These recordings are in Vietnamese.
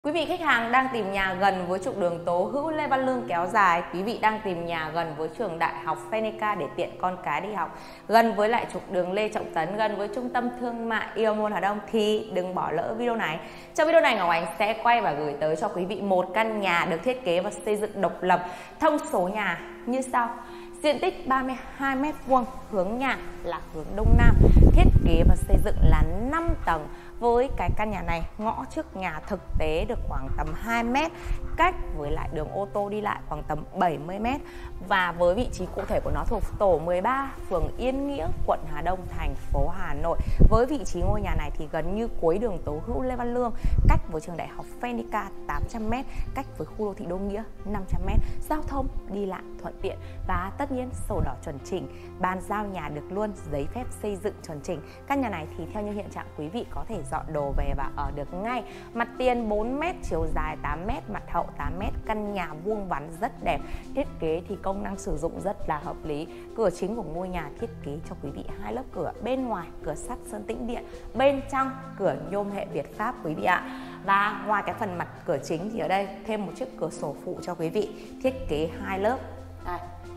Quý vị khách hàng đang tìm nhà gần với trục đường Tố Hữu Lê Văn Lương kéo dài, quý vị đang tìm nhà gần với trường Đại học Phenica để tiện con cái đi học, gần với lại trục đường Lê Trọng Tấn, gần với trung tâm thương mại Ion Mall Hà Đông thì đừng bỏ lỡ video này. Trong video này Ngọc Ánh sẽ quay và gửi tới cho quý vị một căn nhà được thiết kế và xây dựng độc lập. Thông số nhà như sau. Diện tích 32 m², hướng nhà là hướng Đông Nam, thiết kế và xây dựng là 5 tầng. Với cái căn nhà này, ngõ trước nhà thực tế được khoảng tầm 2 m, cách với lại đường ô tô đi lại khoảng tầm 70 m. Và với vị trí cụ thể của nó thuộc tổ 13, phường Yên Nghĩa, quận Hà Đông, thành phố Hà Nội. Với vị trí ngôi nhà này thì gần như cuối đường Tố Hữu Lê Văn Lương, cách với trường Đại học Phenica 800 m, cách với khu đô thị Đô Nghĩa 500 m. Giao thông đi lại thuận tiện và tất nhiên sổ đỏ chuẩn chỉnh, bàn giao nhà được luôn, giấy phép xây dựng chuẩn chỉnh. Căn nhà này thì theo như hiện trạng quý vị có thể dọn đồ về và ở được ngay. Mặt tiền 4 m, chiều dài 8 m, mặt hậu 8 m, căn nhà vuông vắn rất đẹp. Thiết kế thì công năng sử dụng rất là hợp lý. Cửa chính của ngôi nhà thiết kế cho quý vị 2 lớp cửa, bên ngoài cửa sắt sơn tĩnh điện, bên trong cửa nhôm hệ Việt Pháp quý vị ạ. Và ngoài cái phần mặt cửa chính thì ở đây thêm một chiếc cửa sổ phụ cho quý vị, thiết kế 2 lớp. Đây.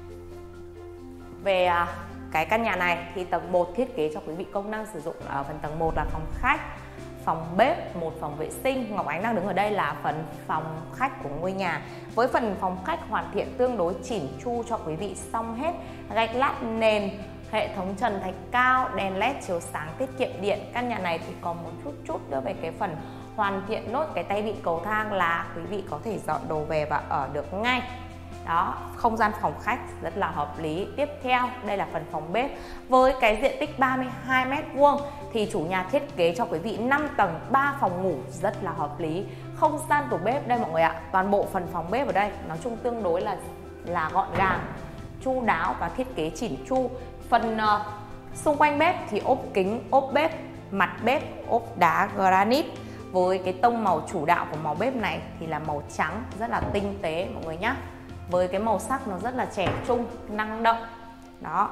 Về cái căn nhà này thì tầng 1 thiết kế cho quý vị công năng sử dụng ở phần tầng 1 là phòng khách, phòng bếp, một phòng vệ sinh. Ngọc Ánh đang đứng ở đây là phần phòng khách của ngôi nhà. Với phần phòng khách hoàn thiện tương đối chỉn chu cho quý vị xong hết, gạch lát nền, hệ thống trần thạch cao, đèn led chiếu sáng tiết kiệm điện. Căn nhà này thì còn một chút nữa về cái phần hoàn thiện nốt cái tay vịn cầu thang là quý vị có thể dọn đồ về và ở được ngay. Đó, không gian phòng khách rất là hợp lý. Tiếp theo, đây là phần phòng bếp. Với cái diện tích 32 m² thì chủ nhà thiết kế cho quý vị 5 tầng, 3 phòng ngủ rất là hợp lý. Không gian tủ bếp đây mọi người ạ. Toàn bộ phần phòng bếp ở đây nói chung tương đối là gọn gàng, chu đáo và thiết kế chỉn chu. Phần xung quanh bếp thì ốp kính, ốp bếp, mặt bếp ốp đá granite. Với cái tông màu chủ đạo của màu bếp này thì là màu trắng, rất là tinh tế mọi người nhé. Với cái màu sắc nó rất là trẻ trung, năng động. Đó.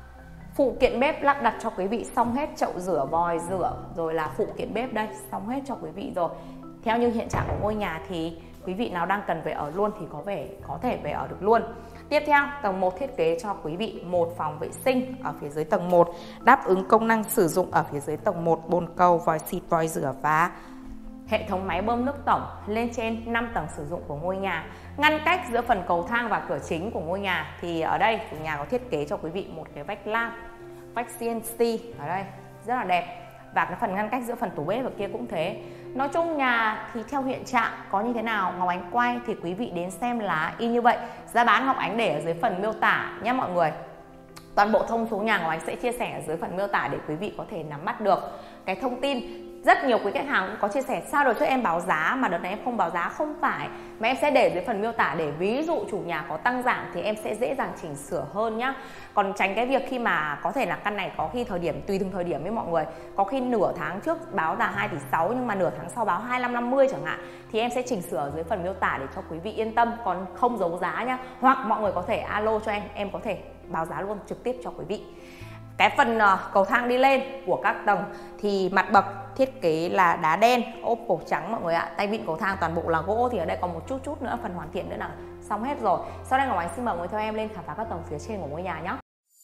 Phụ kiện bếp lắp đặt cho quý vị xong hết, chậu rửa, vòi rửa, rồi là phụ kiện bếp đây xong hết cho quý vị rồi. Theo như hiện trạng của ngôi nhà thì quý vị nào đang cần về ở luôn thì có thể về ở được luôn. Tiếp theo, tầng 1 thiết kế cho quý vị một phòng vệ sinh ở phía dưới tầng 1, đáp ứng công năng sử dụng ở phía dưới tầng 1, bồn cầu, vòi xịt, vòi rửa và hệ thống máy bơm nước tổng lên trên 5 tầng sử dụng của ngôi nhà. Ngăn cách giữa phần cầu thang và cửa chính của ngôi nhà thì ở đây chủ nhà có thiết kế cho quý vị một cái vách lam, vách CNC ở đây rất là đẹp. Và cái phần ngăn cách giữa phần tủ bếp ở kia cũng thế. Nói chung nhà thì theo hiện trạng có như thế nào Ngọc Ánh quay thì quý vị đến xem là y như vậy. Giá bán Ngọc Ánh để ở dưới phần miêu tả nhé mọi người. Toàn bộ thông số nhà Ngọc Ánh sẽ chia sẻ ở dưới phần miêu tả để quý vị có thể nắm bắt được cái thông tin. Rất nhiều quý khách hàng cũng có chia sẻ sao được cho em báo giá mà đợt này em không báo giá. Không phải, mà em sẽ để dưới phần miêu tả để ví dụ chủ nhà có tăng giảm thì em sẽ dễ dàng chỉnh sửa hơn nhá. Còn tránh cái việc khi mà có thể là căn này có khi thời điểm tùy từng thời điểm với mọi người, có khi nửa tháng trước báo là 2,6 tỷ nhưng mà nửa tháng sau báo 25-50 chẳng hạn, thì em sẽ chỉnh sửa ở dưới phần miêu tả để cho quý vị yên tâm, còn không giấu giá nhá. Hoặc mọi người có thể alo cho em có thể báo giá luôn trực tiếp cho quý vị. Cái phần cầu thang đi lên của các tầng thì mặt bậc thiết kế là đá đen, ốp cổ trắng mọi người ạ. Tay vịn cầu thang toàn bộ là gỗ, thì ở đây còn một chút nữa phần hoàn thiện nữa là xong hết rồi. Sau đây Ngọc Ánh xin mời mọi người theo em lên khám phá các tầng phía trên của ngôi nhà nhé.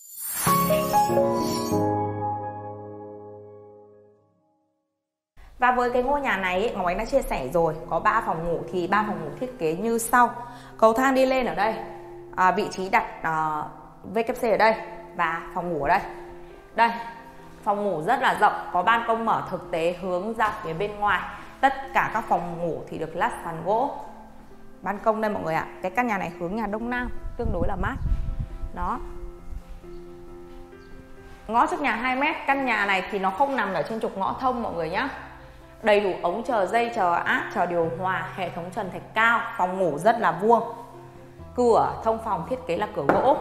Và với cái ngôi nhà này Ngọc Ánh đã chia sẻ rồi, có 3 phòng ngủ thì 3 phòng ngủ thiết kế như sau. Cầu thang đi lên ở đây, vị trí đặt WC ở đây và phòng ngủ ở đây. Đây, phòng ngủ rất là rộng, có ban công mở thực tế hướng ra phía bên ngoài. Tất cả các phòng ngủ thì được lát sàn gỗ. Ban công đây mọi người ạ. Cái căn nhà này hướng nhà Đông Nam, tương đối là mát. Đó. Ngõ trước nhà 2 m, căn nhà này thì nó không nằm ở trên trục ngõ thông mọi người nhé. Đầy đủ ống chờ dây, chờ áp, chờ điều hòa, hệ thống trần thạch cao, phòng ngủ rất là vuông. Cửa thông phòng thiết kế là cửa gỗ.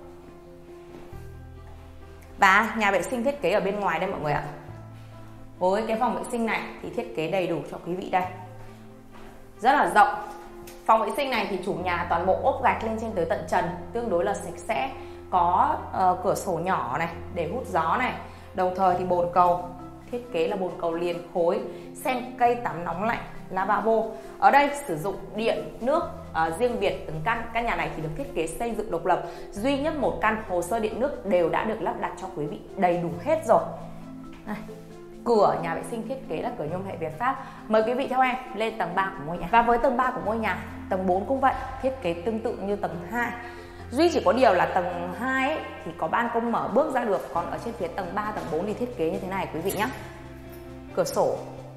Và nhà vệ sinh thiết kế ở bên ngoài đây mọi người ạ. Với cái phòng vệ sinh này thì thiết kế đầy đủ cho quý vị đây. Rất là rộng. Phòng vệ sinh này thì chủ nhà toàn bộ ốp gạch lên trên tới tận trần, tương đối là sạch sẽ. Có cửa sổ nhỏ này để hút gió này. Đồng thời thì bồn cầu thiết kế là bồn cầu liền khối. Xem cây tắm nóng lạnh lavabo. Ở đây sử dụng điện, nước riêng biệt từng căn. Căn nhà này thì được thiết kế xây dựng độc lập, duy nhất một căn, hồ sơ điện nước đều đã được lắp đặt cho quý vị đầy đủ hết rồi. Đây. Cửa nhà vệ sinh thiết kế là cửa nhôm hệ Việt Pháp. Mời quý vị theo em lên tầng 3 của ngôi nhà. Và với tầng 3 của ngôi nhà, tầng 4 cũng vậy, thiết kế tương tự như tầng 2. Duy chỉ có điều là tầng 2 ấy, thì có ban công mở bước ra được, còn ở trên phía tầng 3, tầng 4 thì thiết kế như thế này quý vị nhé. Cửa sổ.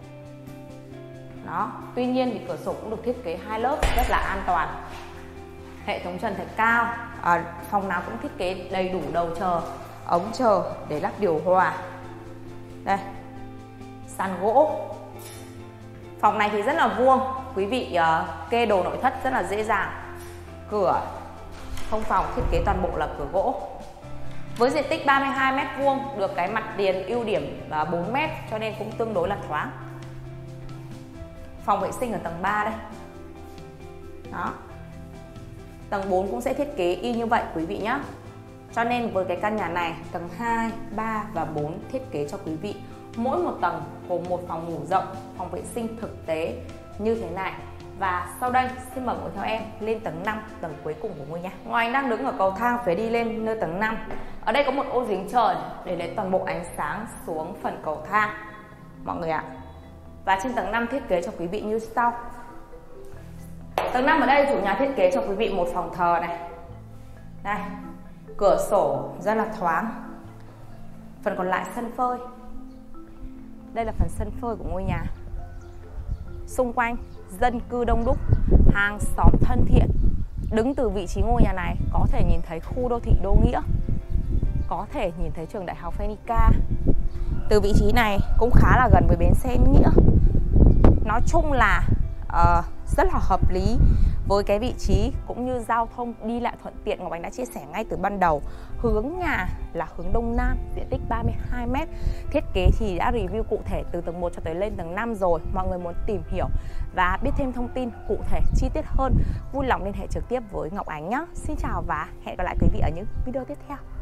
Đó, tuy nhiên thì cửa sổ cũng được thiết kế 2 lớp rất là an toàn. Hệ thống trần thạch cao, phòng nào cũng thiết kế đầy đủ đầu chờ, ống chờ để lắp điều hòa. Đây, sàn gỗ. Phòng này thì rất là vuông, quý vị kê đồ nội thất rất là dễ dàng. Cửa thông phòng thiết kế toàn bộ là cửa gỗ. Với diện tích 32 m², được cái mặt tiền ưu điểm 4 m cho nên cũng tương đối là thoáng. Phòng vệ sinh ở tầng 3 đây. Đó. Tầng 4 cũng sẽ thiết kế y như vậy quý vị nhé. Cho nên với cái căn nhà này, tầng 2, 3 và 4 thiết kế cho quý vị mỗi một tầng gồm một phòng ngủ rộng, phòng vệ sinh thực tế như thế này. Và sau đây xin mời mọi người theo em lên tầng 5, tầng cuối cùng của ngôi nhà. Ngoài anh đang đứng ở cầu thang phía đi lên nơi tầng 5, ở đây có một ô giếng trời để lấy toàn bộ ánh sáng xuống phần cầu thang mọi người ạ. Và trên tầng 5 thiết kế cho quý vị như sau. Tầng 5 ở đây chủ nhà thiết kế cho quý vị một phòng thờ này. Đây, cửa sổ rất là thoáng. Phần còn lại sân phơi. Đây là phần sân phơi của ngôi nhà. Xung quanh dân cư đông đúc, hàng xóm thân thiện. Đứng từ vị trí ngôi nhà này có thể nhìn thấy khu đô thị Đô Nghĩa, có thể nhìn thấy trường đại học Phenica. Từ vị trí này cũng khá là gần với bến xe Nghĩa. Nói chung là rất là hợp lý với cái vị trí cũng như giao thông đi lại thuận tiện. Ngọc Ánh đã chia sẻ ngay từ ban đầu. Hướng nhà là hướng Đông Nam, diện tích 32 m. Thiết kế thì đã review cụ thể từ tầng 1 cho tới lên tầng 5 rồi. Mọi người muốn tìm hiểu và biết thêm thông tin cụ thể chi tiết hơn, vui lòng liên hệ trực tiếp với Ngọc Ánh nhé. Xin chào và hẹn gặp lại quý vị ở những video tiếp theo.